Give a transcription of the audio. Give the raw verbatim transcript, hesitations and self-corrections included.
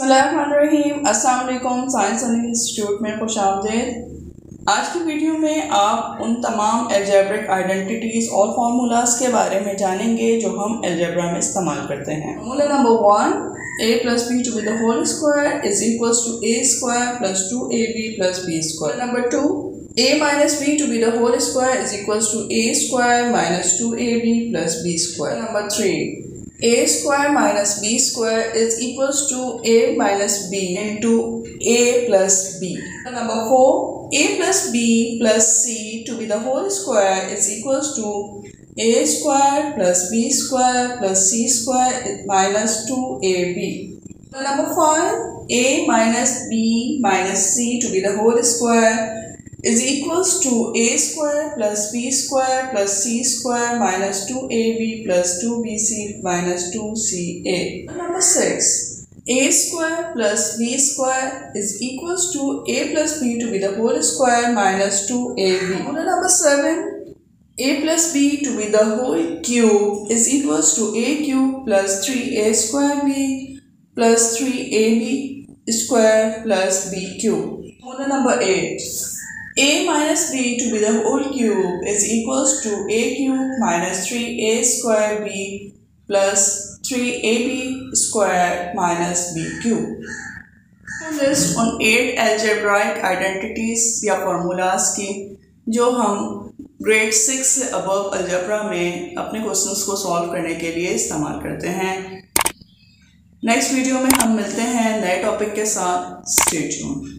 बिस्मिल्लाहिर्रहमानिर्रहीम। अस्सलाम वालेकुम। साइंस इंस्टीट्यूट में खुशामदीद। आज की वीडियो में आप उन तमाम अलजेब्रिक आइडेंटिटीज़ और फार्मूलाज के बारे में जानेंगे जो हम अलजेब्रा में इस्तेमाल करते हैं। Formula number one, a plus B to be the whole square is equals to A square plus two A B plus B square. Number two, a minus b to be the whole square is equals to a square minus two a b plus b square. Number three, a square minus b square is equals to a minus b into a plus b. Number four, a plus b plus c to be the whole square is equals to a square plus b square plus c square minus two a b. Number five, a minus b minus c to be the whole square is equals to a square plus b square plus c square minus two a b plus two b c minus two c a. Number six, a square plus b square is equals to a plus b to be the whole square minus two a b. Number seven, a plus b to be the whole cube is equals to a cube plus three a square b plus three a b square plus b cube. Number eight, a minus b to be the whole cube is equals to a cube minus three a square b plus three a b square minus b cube. List on eight algebraic identities या formulas की जो हम grade six से above algebra में अपने questions को solve करने के लिए इस्तेमाल करते हैं। नेक्स्ट वीडियो में हम मिलते हैं नए टॉपिक के साथ। Stay tuned.